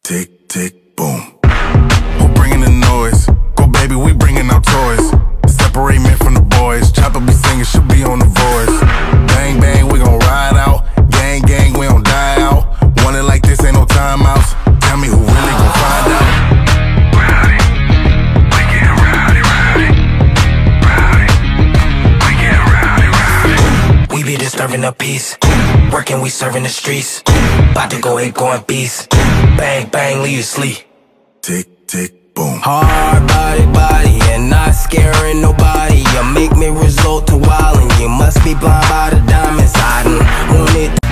tick, tick, boom. Who bringing the noise? Go baby, we bringing our toys. Separate men from the boys. Chopper be singing, she'll be on the voice. Bang, bang, we gon' ride out. Gang, gang, we don't die out. Want it like this, ain't no timeouts. Tell me who really gon' find out. Rowdy, we get rowdy, rowdy. Rowdy, we get rowdy, rowdy. We be disturbing the peace. Working, we serving the streets. About to go ape, going beast. Bang, bang, leave you sleep. Tick, tick, boom. Hard body, and not scaring nobody. You make me resort to wildin'. You must be blind by the diamonds. I done want it.